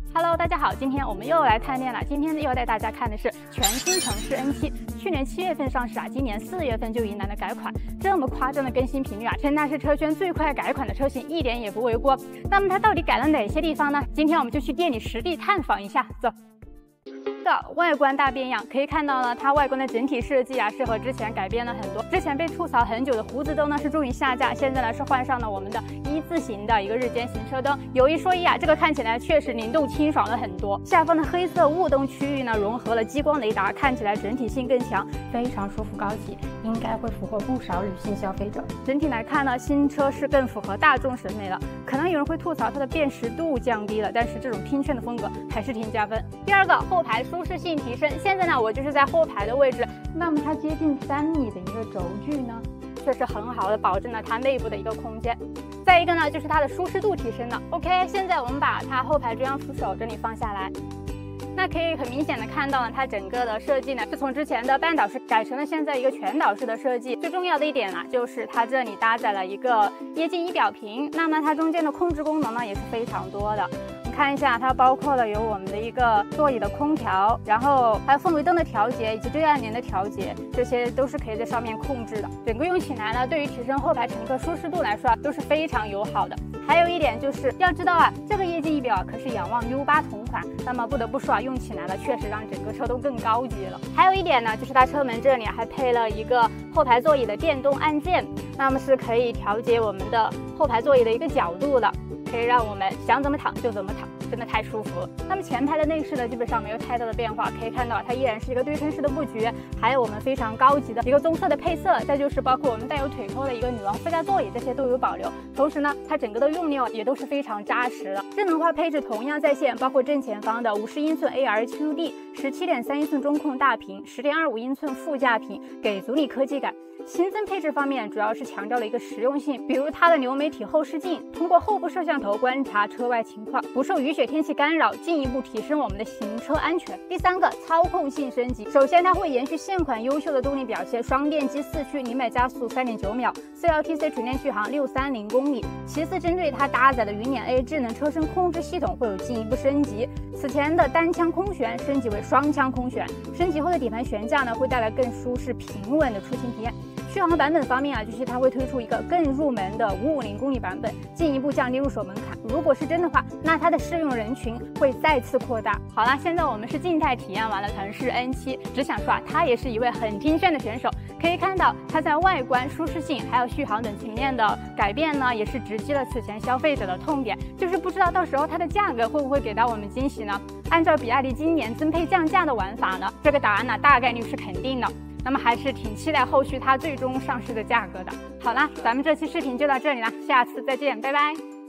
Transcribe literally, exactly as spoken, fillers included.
Hello， 大家好，今天我们又来探店了。今天呢，又要带大家看的是全新城市 N 七，去年七月份上市啊，今年四月份就迎来了改款，这么夸张的更新频率啊，称它是车圈最快改款的车型，一点也不为过。那么它到底改了哪些地方呢？今天我们就去店里实地探访一下，走。 的外观大变样，可以看到呢，它外观的整体设计啊，是和之前改变了很多。之前被吐槽很久的弧子灯呢，是终于下架，现在呢是换上了我们的一字形的一个日间行车灯。有一说一啊，这个看起来确实灵动清爽了很多。下方的黑色雾灯区域呢，融合了激光雷达，看起来整体性更强，非常舒服高级，应该会俘获不少女性消费者。整体来看呢，新车是更符合大众审美了。可能有人会吐槽它的辨识度降低了，但是这种拼圈的风格还是挺加分。第二个，后排舒适性提升。现在呢，我就是在后排的位置，那么它接近三米的一个轴距呢，确实很好的保证了它内部的一个空间。再一个呢，就是它的舒适度提升了。OK， 现在我们把它后排中央扶手这里放下来。 那可以很明显的看到呢，它整个的设计呢是从之前的半岛式改成了现在一个全岛式的设计。最重要的一点呢，就是它这里搭载了一个液晶仪表屏，那么它中间的控制功能呢也是非常多的。你看一下，它包括了有我们的一个座椅的空调，然后还有氛围灯的调节以及对暗联的调节，这些都是可以在上面控制的。整个用起来呢，对于提升后排乘客舒适度来说啊，都是非常友好的。 还有一点就是要知道啊，这个液晶仪表啊可是仰望 U 八同款，那么不得不说啊，用起来了确实让整个车都更高级了。还有一点呢，就是它车门这里还配了一个后排座椅的电动按键，那么是可以调节我们的后排座椅的一个角度的，可以让我们想怎么躺就怎么躺。 真的太舒服了。那么前排的内饰呢，基本上没有太大的变化，可以看到它依然是一个对称式的布局，还有我们非常高级的一个棕色的配色，再就是包括我们带有腿托的一个女王副驾座椅，这些都有保留。同时呢，它整个的用料也都是非常扎实的。智能化配置同样在线，包括正前方的五十英寸 A R Q D、十七点三英寸中控大屏、十点二五英寸副驾屏，给足你科技感。 新增配置方面，主要是强调了一个实用性，比如它的流媒体后视镜，通过后部摄像头观察车外情况，不受雨雪天气干扰，进一步提升我们的行车安全。第三个，操控性升级。首先，它会延续现款优秀的动力表现，双电机四驱，零百加速三点九秒 ，C L T C 纯电续航六百三十公里。其次，针对它搭载的云辇 A 智能车身控制系统会有进一步升级，此前的单腔空悬升级为双腔空悬，升级后的底盘悬架呢会带来更舒适平稳的出行体验。 续航版本方面啊，就是它会推出一个更入门的五百五十公里版本，进一步降低入手门槛。如果是真的话，那它的适用人群会再次扩大。好了，现在我们是静态体验完了腾势 N 七，只想说啊，它也是一位很听炫的选手。可以看到，它在外观、舒适性还有续航等层面的改变呢，也是直击了此前消费者的痛点，就是不知道到时候它的价格会不会给到我们惊喜呢？按照比亚迪今年增配降价的玩法呢，这个答案呢大概率是肯定的。 那么还是挺期待后续它最终上市的价格的。好啦，咱们这期视频就到这里了，下次再见，拜拜。